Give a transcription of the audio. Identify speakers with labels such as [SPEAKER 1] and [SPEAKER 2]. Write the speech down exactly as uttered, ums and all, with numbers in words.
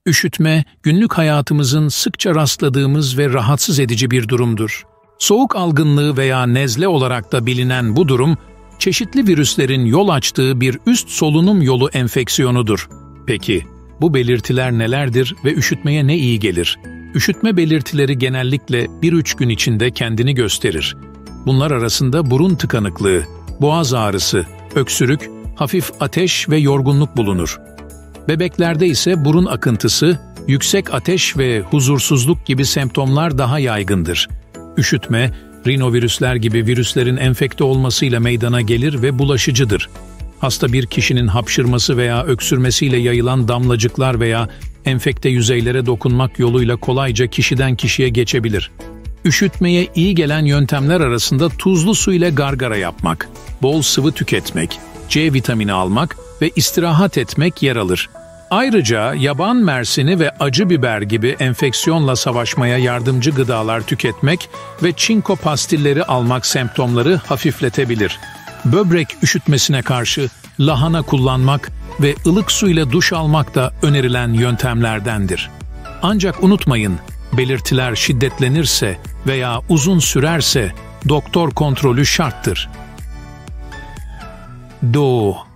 [SPEAKER 1] Üşütme, günlük hayatımızın sıkça rastladığımız ve rahatsız edici bir durumdur. Soğuk algınlığı veya nezle olarak da bilinen bu durum, çeşitli virüslerin yol açtığı bir üst solunum yolu enfeksiyonudur. Peki, bu belirtiler nelerdir ve üşütmeye ne iyi gelir? Üşütme belirtileri genellikle bir üç gün içinde kendini gösterir. Bunlar arasında burun tıkanıklığı, boğaz ağrısı, öksürük, hafif ateş ve yorgunluk bulunur. Bebeklerde ise burun akıntısı, yüksek ateş ve huzursuzluk gibi semptomlar daha yaygındır. Üşütme, rinovirüsler gibi virüslerin enfekte olmasıyla meydana gelir ve bulaşıcıdır. Hasta bir kişinin hapşırması veya öksürmesiyle yayılan damlacıklar veya enfekte yüzeylere dokunmak yoluyla kolayca kişiden kişiye geçebilir. Üşütmeye iyi gelen yöntemler arasında tuzlu su ile gargara yapmak, bol sıvı tüketmek, C vitamini almak ve istirahat etmek yer alır. Ayrıca yaban mersini ve acı biber gibi enfeksiyonla savaşmaya yardımcı gıdalar tüketmek ve çinko pastilleri almak semptomları hafifletebilir. Böbrek üşütmesine karşı lahana kullanmak ve ılık su ile duş almak da önerilen yöntemlerdendir. Ancak unutmayın, belirtiler şiddetlenirse veya uzun sürerse doktor kontrolü şarttır. Doğu